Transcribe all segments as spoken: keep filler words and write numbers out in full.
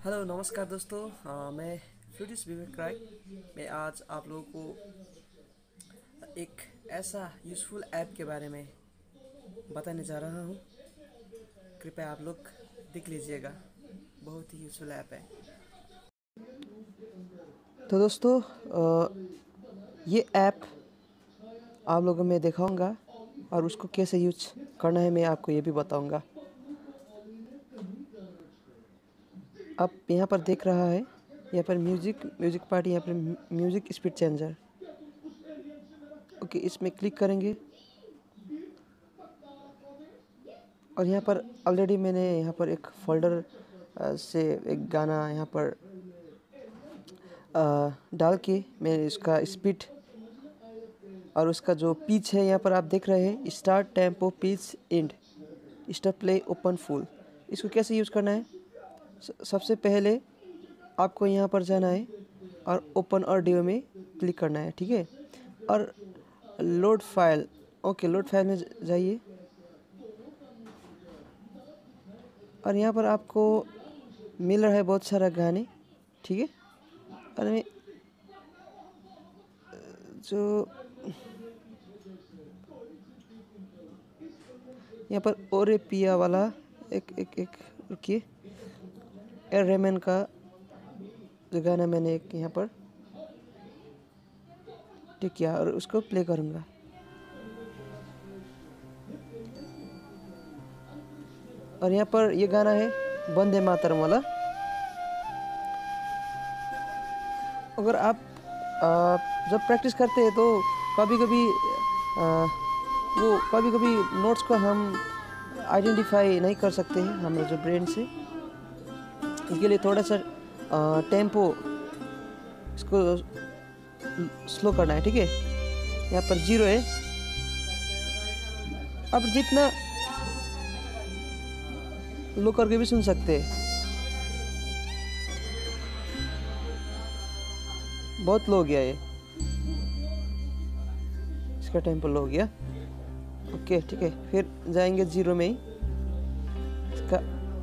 Hello नमस्कार दोस्तों। अ, मैं फ्लूटिस्ट विवेक राय। मैं आज आप लोगों को एक ऐसा यूज़फुल ऐप के बारे में बताने जा रहा हूँ। कृपया आप लोग देख लीजिएगा। बहुत ही यूज़फुल ऐप है। तो दोस्तों, अ, ये ऐप आप लोगों में दिखाऊंगा और उसको कैसे यूज करना है मैं आपको ये भी बताऊंगा। आप यहाँ पर देख रहा है, यहाँ पर म्यूज़िक म्यूज़िक पार्टी, यहाँ पर म्यूज़िक स्पीड चेंजर। ओके, इसमें क्लिक करेंगे और यहाँ पर ऑलरेडी मैंने यहाँ पर एक फोल्डर से एक गाना यहाँ पर आ, डाल के मैं इसका स्पीड और उसका जो पिच है यहाँ पर आप देख रहे हैं, start, tempo, pitch, and, stop, play, open, full. इसको कैसे यूज़ करना है? सबसे पहले आपको यहाँ पर जाना है और ओपन ऑडियो में क्लिक करना है, ठीक है। और load file, okay, load file में जाइए और यहाँ पर आपको मिल रहा है बहुत सारा गाने, ठीक है। और मैं जो यहाँ पर ओरे पिया वाला एक एक एक रुकिए, एर रहमान का जो गाना मैंने एक यहाँ पर टिक किया और उसको प्ले करूँगा। और यहाँ पर ये गाना है वंदे मातरम वाला। अगर आप आ, जब प्रैक्टिस करते हैं तो कभी कभी आ, वो कभी कभी नोट्स को हम आइडेंटिफाई नहीं कर सकते हैं हमारे जो ब्रेन से। इसके लिए थोड़ा सा टेम्पो इसको स्लो करना है, ठीक है। यहाँ पर जीरो है। अब जितना लो करके भी सुन सकते हैं, बहुत लो हो गया ये, इसका टेम्पो लो हो गया। ओके, ठीक है, फिर जाएंगे जीरो में ही इसका।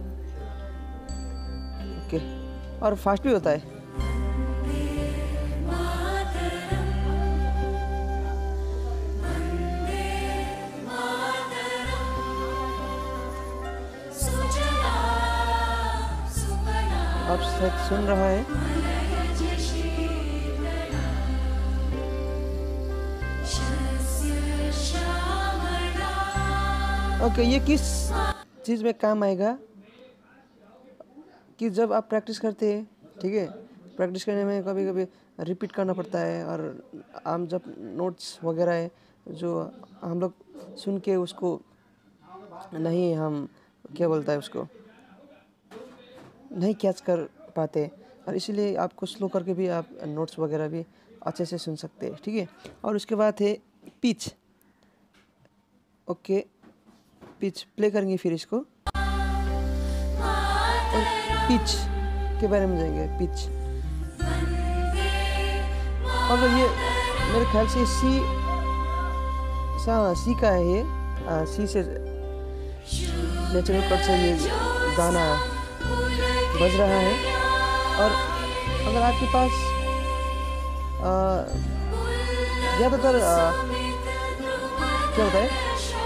ओके, और फास्ट भी होता है। आप शायद सुन रहा है। ओके, ये किस चीज़ में काम आएगा कि जब आप प्रैक्टिस करते हैं, ठीक है, प्रैक्टिस करने में कभी कभी रिपीट करना पड़ता है और हम जब नोट्स वगैरह है जो हम लोग सुन के उसको नहीं, हम क्या बोलता है उसको नहीं कैच कर पाते, और इसीलिए आपको स्लो करके भी आप नोट्स वगैरह भी अच्छे से सुन सकते हैं, ठीक है। और उसके बाद है पिच। ओके, पिच प्ले करेंगे फिर इसको और पिच के बारे में जाएंगे। पिच और ये मेरे ख्याल से सी सा सी का है, ये आ, सी से नेचुरल कट से ये गाना बज रहा है। और अगर आपके पास ज़्यादातर क्या होता है,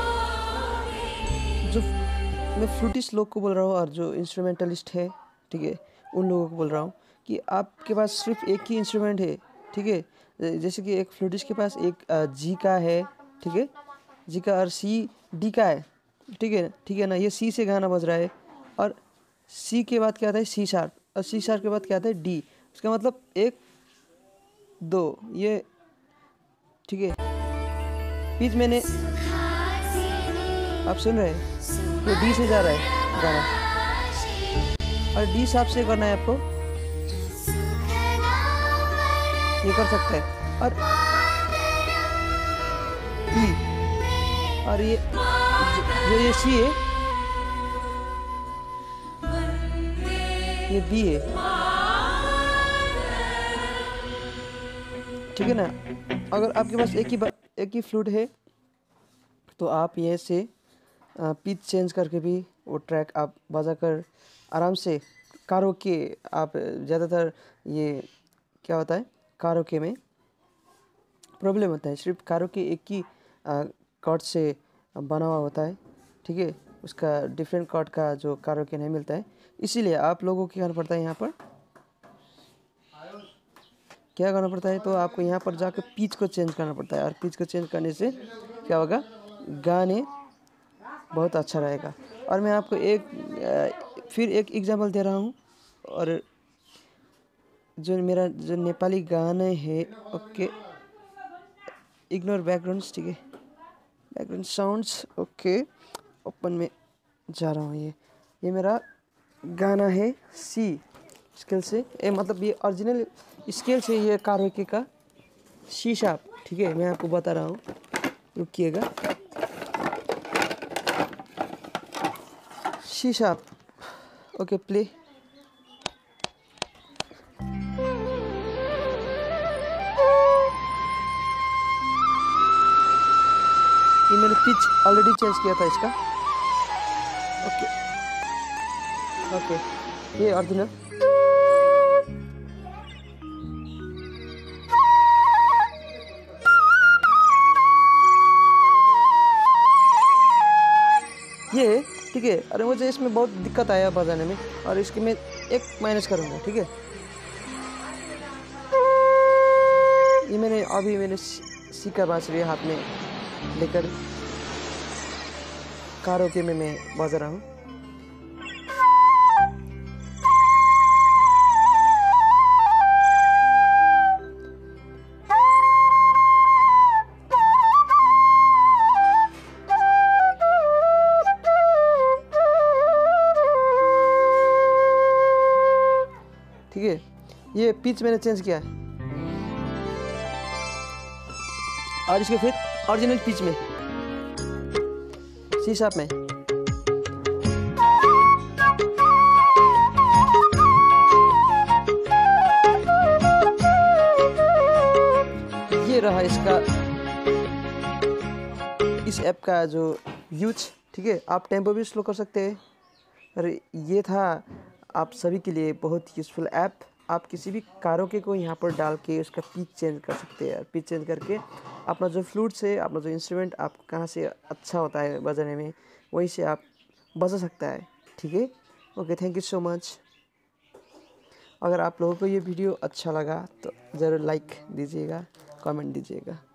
जो मैं फ्लूटिस्ट लोग को बोल रहा हूँ और जो इंस्ट्रूमेंटलिस्ट है, ठीक है, उन लोगों को बोल रहा हूँ कि आपके पास सिर्फ एक ही इंस्ट्रूमेंट है, ठीक है। जैसे कि एक फ्लूटिस्ट के पास एक जी का है, ठीक है, जी का, और सी डी का है, ठीक है, ठीक है ना। ये सी से गाना बज रहा है और सी के बाद क्या आता है, सी शार्प, और सी शार्प के बाद क्या आता है, डी। उसका मतलब एक दो, ये ठीक है। पिच मैंने, आप सुन रहे हैं, ये डी से जा रहा है गाना और डी शार्प से करना है आपको, ये कर सकते हैं। और ई, और ये जो ये सी है, ये बी है, ठीक है ना। अगर आपके पास एक ही एक ही फ्लूट है तो आप ये से पिच चेंज करके भी वो ट्रैक आप बजा कर आराम से कारोके आप ज़्यादातर ये क्या होता है, कारोके में प्रॉब्लम होता है, सिर्फ कारोके एक ही कॉर्ड से बना हुआ होता है, ठीक है, उसका डिफरेंट कॉर्ड का जो कारोके नहीं मिलता है, इसीलिए आप लोगों को क्या करना पड़ता है, यहाँ पर क्या करना पड़ता है, तो आपको यहाँ पर जाकर पिच को चेंज करना पड़ता है, और पिच को चेंज करने से क्या होगा, गाने बहुत अच्छा रहेगा। और मैं आपको एक फिर एक एग्जांपल दे रहा हूँ, और जो मेरा जो नेपाली गाने है, ओके, इग्नोर बैकग्राउंड्स, ठीक है, बैकग्राउंड साउंड्स, ओके, ओपन में जा रहा हूँ। ये ये मेरा गाना है सी स्केल से, ए मतलब ये ओरिजिनल स्केल से, ये कारोके का सी शार्प, ठीक है, मैं आपको बता रहा हूँ, रुकिएगा, सी शार्प, ओके, प्ले। ये मैंने पिच ऑलरेडी चेंज किया था इसका, ओके ओके, ये ओरिजिनल, ये ठीक है। अरे मुझे इसमें बहुत दिक्कत आया बजाने में, और इसके मैं एक माइनस करूँगा, ठीक है। ये मैंने अभी मैंने सी का बांसुरी हाथ में लेकर कारोके में मैं बजा रहा हूँ। ठीक है, ये पिच मैंने चेंज किया है, और इसके फिर ओरिजिनल पिच में सी शार्प में, ये रहा इसका इस ऐप का जो यूज, ठीक है। आप टेम्पो भी स्लो कर सकते हैं, और ये था आप सभी के लिए बहुत यूज़फुल ऐप। आप किसी भी कारोके को यहाँ पर डाल के उसका पिच चेंज कर सकते हैं, पिच चेंज करके अपना जो फ्लूट से, अपना जो इंस्ट्रूमेंट आप कहाँ से अच्छा होता है बजाने में, वहीं से आप बजा सकता है, ठीक है। Okay, thank you so much. अगर आप लोगों को ये वीडियो अच्छा लगा तो ज़रूर लाइक दीजिएगा, कमेंट दीजिएगा।